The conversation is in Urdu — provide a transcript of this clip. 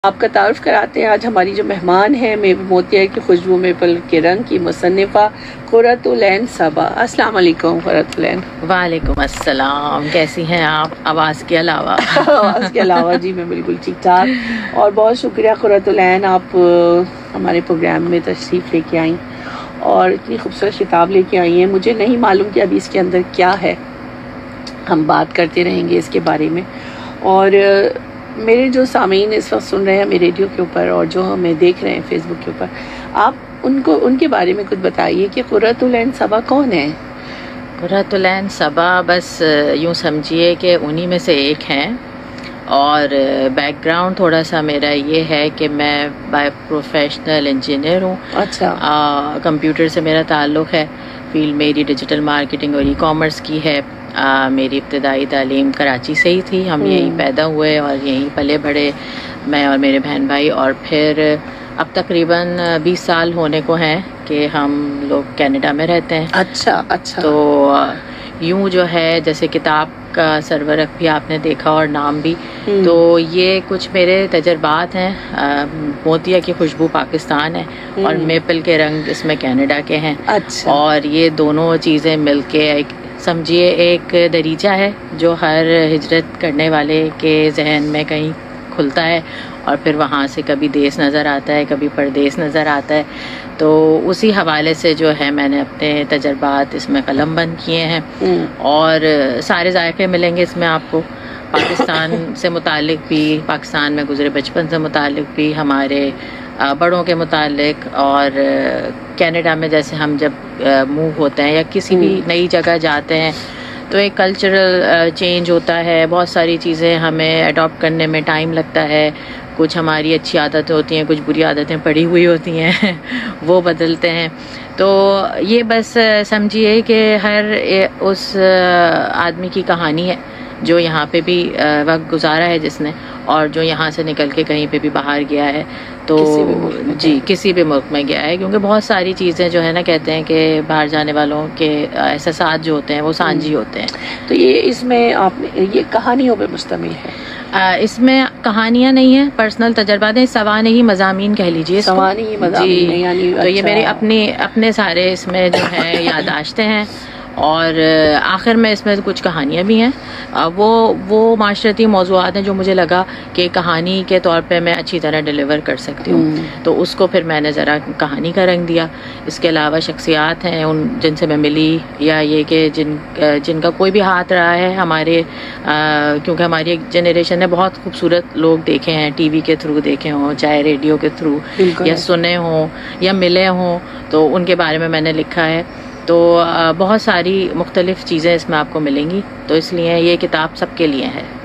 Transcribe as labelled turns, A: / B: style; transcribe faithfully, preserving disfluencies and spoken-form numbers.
A: آپ کا تعارف کراتے ہیں آج ہماری جو مہمان ہیں موتیا کی خوشبو میں پل کے رنگ کی مصنفہ قرۃ العین صبا۔ السلام علیکم قرۃ العین۔
B: وعلیکم السلام، کیسی ہیں آپ آواز کے علاوہ؟
A: آواز کے علاوہ جی میں بالکل ٹھیک ٹھاک، اور بہت شکریہ قرۃ العین، آپ ہمارے پروگرام میں تشریف لے کے آئیں اور اتنی خوبصورت کتاب لے کے آئی ہیں۔ مجھے نہیں معلوم کہ ابھی اس کے اندر کیا ہے، ہم بات کرتے رہیں گے اس کے بارے میں۔ اور میرے جو سامعین اس وقت سن رہے ہیں میرے ریڈیو کے اوپر اور جو ہمیں دیکھ رہے ہیں فیس بک کے اوپر، آپ ان کو ان کے بارے میں کچھ بتائیے کہ قرۃ العین صبا کون ہے؟
B: قرۃ العین صبا بس یوں سمجھیے کہ انہی میں سے ایک ہیں، اور بیک گراؤنڈ تھوڑا سا میرا یہ ہے کہ میں بائی پروفیشنل انجینئر ہوں۔
A: اچھا۔
B: کمپیوٹر سے میرا تعلق ہے، فیلڈ میری ڈیجیٹل مارکیٹنگ اور ای کامرس کی ہے۔ آ, میری ابتدائی تعلیم کراچی سے ہی تھی، ہم یہیں پیدا ہوئے اور یہیں پلے بڑھے، میں اور میرے بہن بھائی، اور پھر اب تقریباً بیس سال ہونے کو ہیں کہ ہم لوگ کینیڈا میں رہتے ہیں۔
A: اچھا اچھا۔
B: تو یوں جو ہے جیسے کتاب کا سرورق بھی آپ نے دیکھا اور نام بھی، تو یہ کچھ میرے تجربات ہیں۔ موتیا کی خوشبو پاکستان ہے اور میپل کے رنگ اس میں کینیڈا کے ہیں۔
A: اچھا۔
B: اور یہ دونوں چیزیں مل کے ایک سمجھیے ایک دریچہ ہے جو ہر ہجرت کرنے والے کے ذہن میں کہیں کھلتا ہے، اور پھر وہاں سے کبھی دیس نظر آتا ہے، کبھی پردیس نظر آتا ہے۔ تو اسی حوالے سے جو ہے میں نے اپنے تجربات اس میں قلم بند کیے ہیں، اور سارے ذائقے ملیں گے اس میں آپ کو، پاکستان سے متعلق بھی، پاکستان میں گزرے بچپن سے متعلق بھی، ہمارے بڑوں کے متعلق، اور کینیڈا میں جیسے ہم جب موو ہوتے ہیں یا کسی بھی نئی جگہ جاتے ہیں تو ایک کلچرل چینج ہوتا ہے، بہت ساری چیزیں ہمیں اڈاپٹ کرنے میں ٹائم لگتا ہے، کچھ ہماری اچھی عادتیں ہوتی ہیں، کچھ بری عادتیں پڑی ہوئی ہوتی ہیں وہ بدلتے ہیں۔ تو یہ بس سمجھیے کہ ہر اس آدمی کی کہانی ہے جو یہاں پہ بھی وقت گزارا ہے جس نے، اور جو یہاں سے نکل کے کہیں پہ بھی باہر گیا ہے، تو جی کسی بھی ملک میں گیا ہے، کیونکہ بہت ساری چیزیں جو ہے نا کہتے ہیں کہ باہر جانے والوں کے احساسات جو ہوتے ہیں وہ سانجی ہوتے ہیں۔
A: تو یہ اس میں آپ نے یہ کہانیوں پہ مشتمل ہے؟
B: اس میں کہانیاں نہیں ہیں، پرسنل تجربات ہیں، سوانحی مضامین کہہ لیجیے،
A: سوانحی مضامین، یعنی
B: تو یہ میری اپنی اپنے سارے اس میں جو ہے یادداشتیں ہیں، اور آخر میں اس میں کچھ کہانیاں بھی ہیں۔ وہ وہ معاشرتی موضوعات ہیں جو مجھے لگا کہ کہانی کے طور پہ میں اچھی طرح ڈیلیور کر سکتی ہوں، تو اس کو پھر میں نے ذرا کہانی کا رنگ دیا۔ اس کے علاوہ شخصیات ہیں ان جن سے میں ملی، یا یہ کہ جن جن کا کوئی بھی ہاتھ رہا ہے ہمارے، کیونکہ ہماری ایک جنریشن نے بہت خوبصورت لوگ دیکھے ہیں، ٹی وی کے تھرو دیکھے ہوں، چاہے ریڈیو کے تھرو یا سنے ہوں یا ملے ہوں، تو ان کے بارے میں میں نے لکھا ہے۔ تو بہت ساری مختلف چیزیں اس میں آپ کو ملیں گی، تو اس لیے یہ کتاب سب کے لیے ہے۔